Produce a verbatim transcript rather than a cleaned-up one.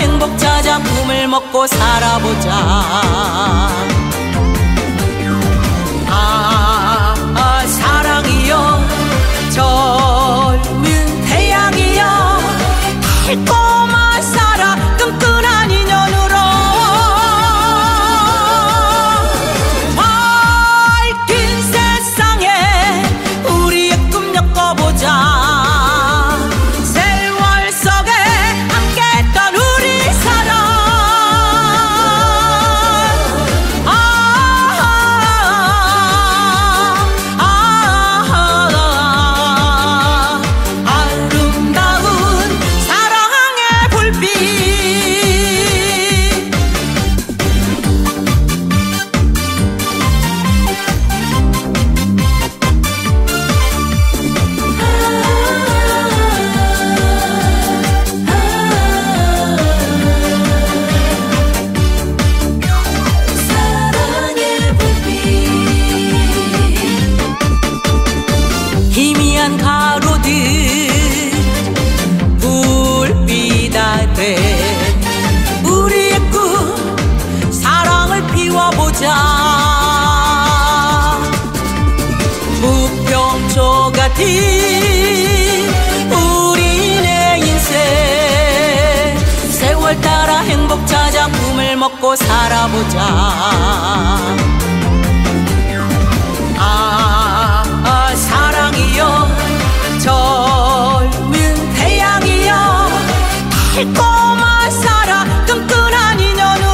행복 찾아 꿈을 먹고 살아보자. 아, 아 사랑이여 젊은 태양이여 달콤한 사랑 끈끈한 인연으로 밝힌 세상에 우리의 꿈 엮어보자. 희미한 가로등 불빛 아래 우리의 꿈 사랑을 피워보자. 무평초 같은 우리네 인생 세월 따라 행복 찾아 꿈을 먹고 살아보자. 아, 아 사랑이여 젊은 태양이여 달콤한 사랑 끈끈한 인연으로